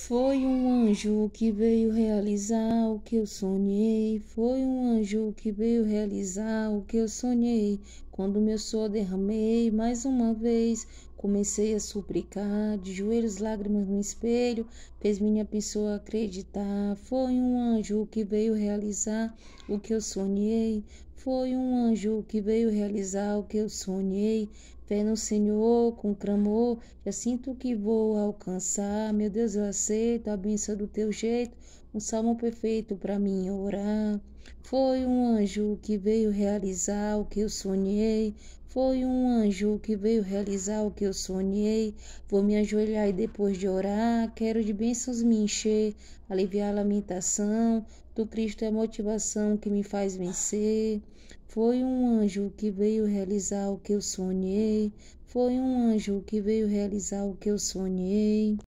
Foi um anjo que veio realizar o que eu sonhei. Foi um anjo que veio realizar o que eu sonhei. Quando meu suor derramei, mais uma vez comecei a suplicar, de joelhos, lágrimas no espelho, fez minha pessoa acreditar. Foi um anjo que veio realizar o que eu sonhei. Foi um anjo que veio realizar o que eu sonhei. Fé no Senhor, com clamor, já sinto que vou alcançar. Meu Deus, eu aceito a bênção do teu jeito, um salmo perfeito para mim orar. Foi um anjo que veio realizar o que eu sonhei. Foi um anjo que veio realizar o que eu sonhei. Vou me ajoelhar e depois de orar, quero de bênçãos me encher, aliviar a lamentação. Do Cristo é a motivação que me faz vencer. Foi um anjo que veio realizar o que eu sonhei. Foi um anjo que veio realizar o que eu sonhei.